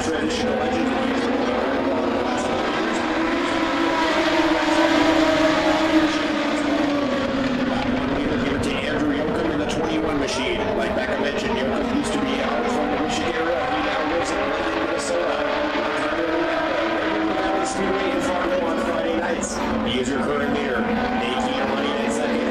transition to legend. Machine. Like Becca mentioned, Yoakum used to be out from the Michigan area. He now lives in Minnesota. Valley Speedway in Fargo on Friday nights. He is your current leader. Nate Keene running in second.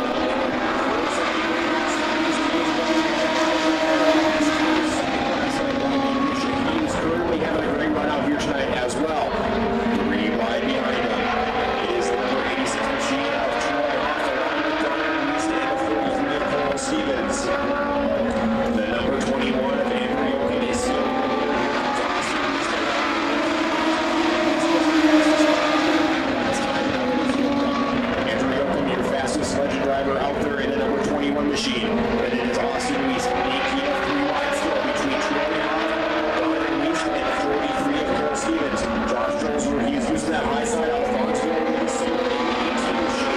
He's currently having a great run out here tonight as well. 3 wide behind him. It is the number 86 machine out of Troy off the line with Darren Reese and the 43 of Cole Stevens. The number 21 of Andrew Yoakum is still Andrew Yoakum, your fastest legend driver out there in the number 21 machine. And it is Austin Reese, Nate Keene, 3 wide still between Troy Darren Reese and the 43 of Cole Stevens. Josh Jones, where he's using that high side out of Foxville with the single 18 machine.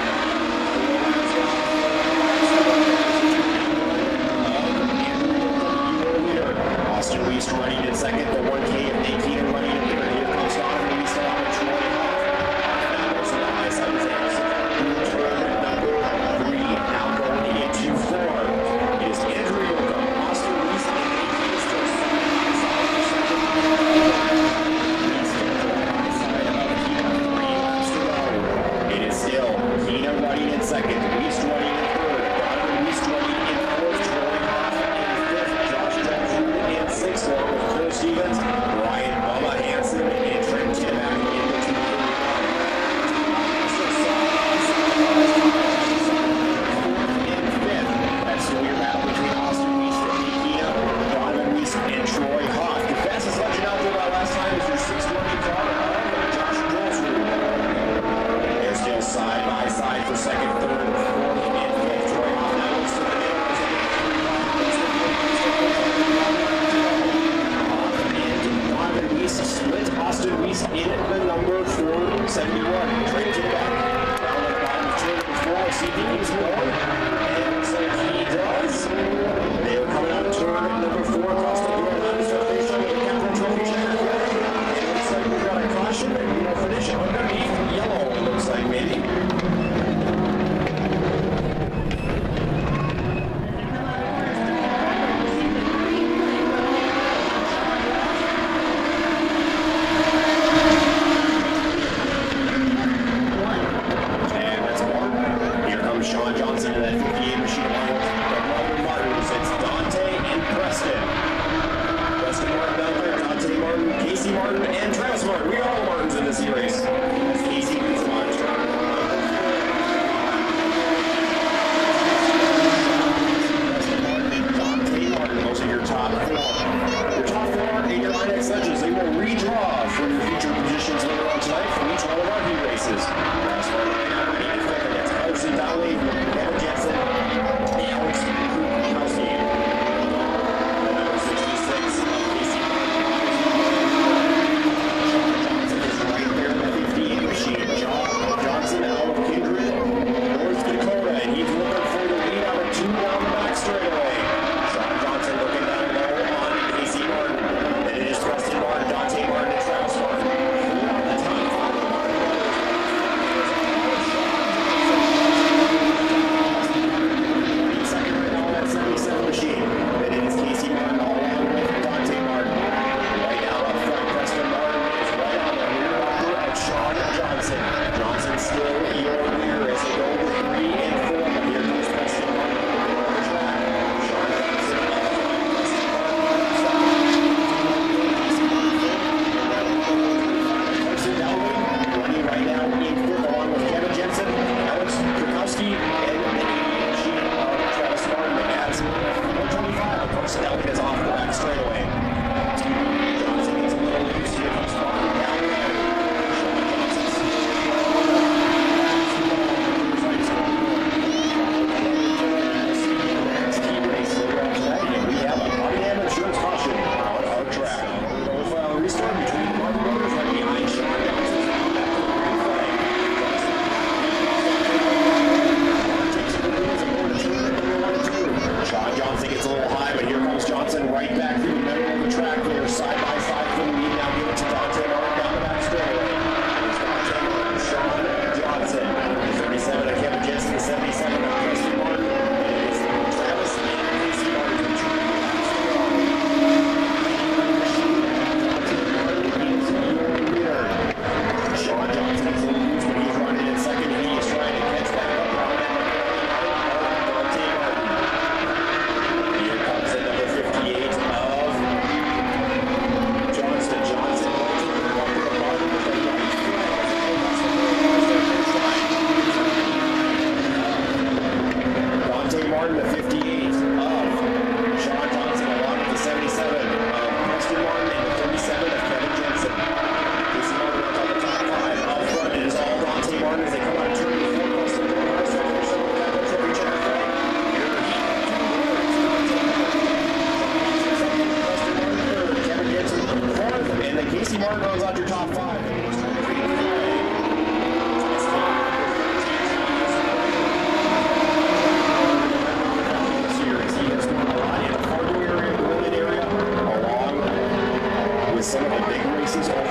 Austin Reese running in second, the 1K of Nate Keene running in third. Here comes Donovan Reese along with Troy Hoff. Now goes to the high side of Anderson. Number 3 now going into 4. It is Andrew Yoakum, Austin Reese, and Nate Keene still side by side for second. Reese to the high side of Keene, 3 laps to go. It is still Keene running in second, Reese running in third, Donovan Reese running in fourth, Troy Hoff in fifth, Josh Jones in sixth, along with Cole Stevens, Brian Bubba Hansen, and Trent Timac in the 2. That's still your battle between Austin Reese and Nate Keene, Donovan Reese and Troy Hoff. The fastest legend out there by last time is your 6-running car, Josh Jones. They're still side by side for second, third, fourth, and fifth. Troy Hoff now looks to the middle. Donovan Reese split Austin Reese in the number 471. Trade to the back. Down at the bottom of turn number 4. See if he's going. And looks like he does. They are coming out of turn number 4 across the board. On the surface, trying to get Captain Trophy checker. And it looks like we've got a caution, and we will finish it underneath yellow. It looks like maybe. Sean Johnson in that 58 machine line of Robert Martins. It's Dante and Preston. Preston Martin out there, Dante Martin, Casey Martin, and Travis Martin. We are all Martins in this race. As Casey beats Martin. Preston Martin and Dante Martin. Those are your top 4. Your top 4 and your INX legends. They will redraw for your future positions later on tonight from each one of our heat races. Travis Martin right now running in third. That's Carson Dowley, Kevin Jensen, and Alex Krukowski. Number 66, Casey Martin. Sean Johnson is right there in the 4 goes on your top 5. With some of the big races